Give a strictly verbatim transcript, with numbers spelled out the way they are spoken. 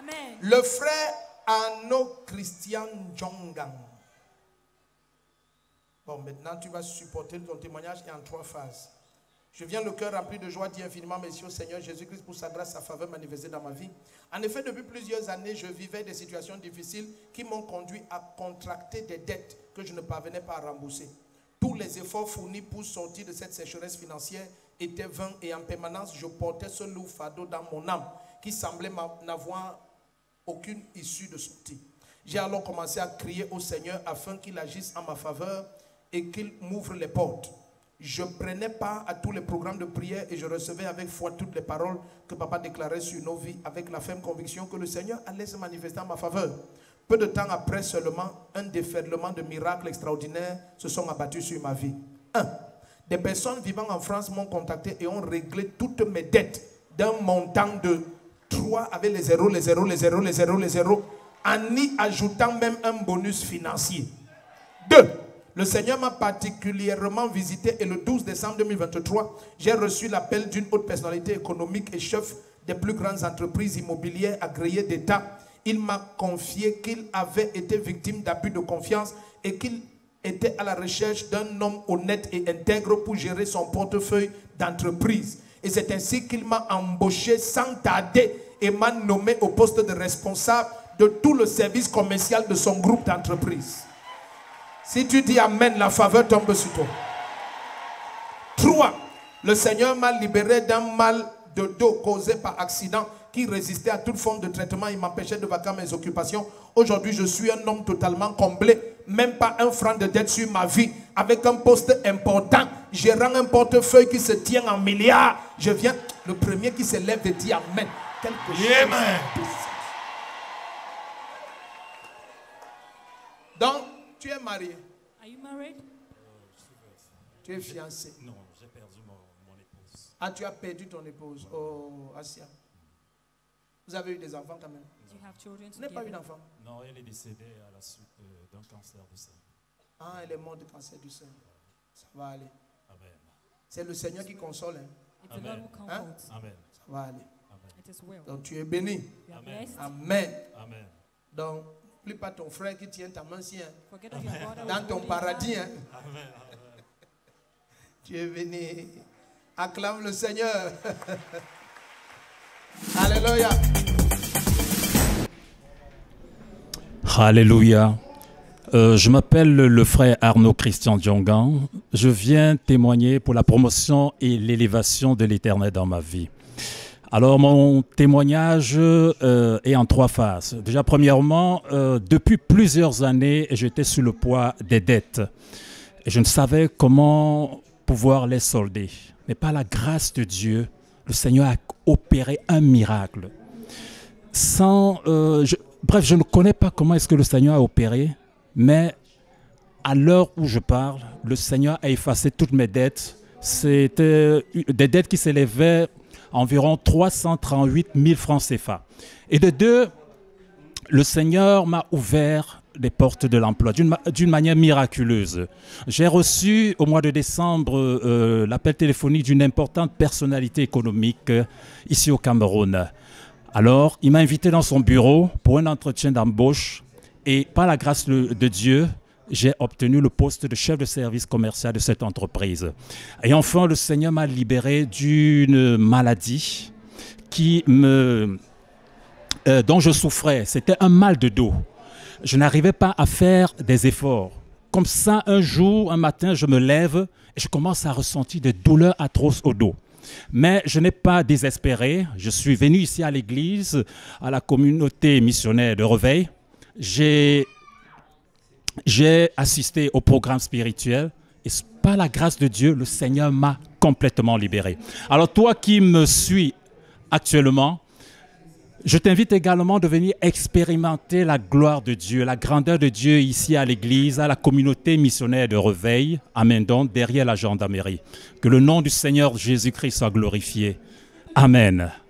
Amen. Le frère Arnaud Christian Djongang. Bon, maintenant tu vas supporter ton témoignage et en trois phases. Je viens le cœur rempli de joie, dis infiniment merci au Seigneur Jésus-Christ pour sa grâce, sa faveur manifestée dans ma vie. En effet, depuis plusieurs années, je vivais des situations difficiles qui m'ont conduit à contracter des dettes que je ne parvenais pas à rembourser. Tous les efforts fournis pour sortir de cette sécheresse financière étaient vains et en permanence, je portais ce lourd fardeau dans mon âme qui semblait n'avoir aucune issue de sortie. J'ai alors commencé à crier au Seigneur afin qu'il agisse en ma faveur et qu'il m'ouvre les portes. Je prenais part à tous les programmes de prière et je recevais avec foi toutes les paroles que Papa déclarait sur nos vies avec la ferme conviction que le Seigneur allait se manifester en ma faveur. Peu de temps après seulement, un déferlement de miracles extraordinaires se sont abattus sur ma vie. un. Des personnes vivant en France m'ont contacté et ont réglé toutes mes dettes d'un montant de trois avec les zéros, les zéros, les zéros, les zéros, les zéros, en y ajoutant même un bonus financier. deux. Le Seigneur m'a particulièrement visité et le douze décembre deux mille vingt-trois, j'ai reçu l'appel d'une haute personnalité économique et chef des plus grandes entreprises immobilières agréées d'État. Il m'a confié qu'il avait été victime d'abus de confiance et qu'il était à la recherche d'un homme honnête et intègre pour gérer son portefeuille d'entreprise. Et c'est ainsi qu'il m'a embauché sans tarder et m'a nommé au poste de responsable de tout le service commercial de son groupe d'entreprise. Si tu dis Amen, la faveur tombe sur toi. trois. Le Seigneur m'a libéré d'un mal de dos causé par accident qui résistait à toute forme de traitement et m'empêchait de vaquer mes occupations. Aujourd'hui, je suis un homme totalement comblé. Même pas un franc de dette sur ma vie. Avec un poste important, gérant un portefeuille qui se tient en milliards. Je viens, le premier qui se lève et dit Amen. Quelque chose. Amen. Donc, tu es marié? Are you married? Tu es fiancé? Non, j'ai perdu mon, mon épouse. Ah, tu as perdu ton épouse. Oh, Asia. Vous avez eu des enfants quand même? Do you have children Vous n'avez pas eu together? d'enfant? Non, elle est décédée à la suite euh, d'un cancer du sein. Ah, elle est morte de cancer du sein. Ça va aller. Amen. C'est le Seigneur qui console. Hein? It's the Amen. Lord who Hein? comforts. Amen. Ça va aller. Amen. It is well. Donc tu es béni. You are Amen. blessed. Amen. Amen. Donc, n'oublie pas ton frère qui tient ta main si, hein, Forget that your brother dans was ton holding paradis. your Hein. Amen. Amen. Tu es béni. Acclame le Seigneur. Alléluia. Alléluia. Euh, je m'appelle le frère Arnaud Christian Djongang. Je viens témoigner pour la promotion et l'élévation de l'Éternel dans ma vie. Alors, mon témoignage euh, est en trois phases. Déjà, premièrement, euh, depuis plusieurs années, j'étais sous le poids des dettes. Et je ne savais comment pouvoir les solder. Mais par la grâce de Dieu, le Seigneur a opéré un miracle. Sans, euh, je, bref, je ne connais pas comment est-ce que le Seigneur a opéré, mais à l'heure où je parle, le Seigneur a effacé toutes mes dettes. C'était des dettes qui s'élevaient à environ trois cent trente-huit mille francs C F A. Et de deux, le Seigneur m'a ouvert les portes de l'emploi d'une d'une manière miraculeuse. J'ai reçu au mois de décembre euh, l'appel téléphonique d'une importante personnalité économique euh, ici au Cameroun. Alors, il m'a invité dans son bureau pour un entretien d'embauche et par la grâce de, de Dieu, j'ai obtenu le poste de chef de service commercial de cette entreprise. Et enfin, le Seigneur m'a libéré d'une maladie qui me, euh, dont je souffrais. C'était un mal de dos. Je n'arrivais pas à faire des efforts. Comme ça, un jour, un matin, je me lève et je commence à ressentir des douleurs atroces au dos. Mais je n'ai pas désespéré. Je suis venu ici à l'église, à la communauté missionnaire de Reveil. J'ai j'ai assisté au programme spirituel et par la grâce de Dieu, le Seigneur m'a complètement libéré. Alors toi qui me suis actuellement, je t'invite également de venir expérimenter la gloire de Dieu, la grandeur de Dieu ici à l'église, à la communauté missionnaire de Reveil, à Mendon, derrière la gendarmerie. Que le nom du Seigneur Jésus-Christ soit glorifié. Amen.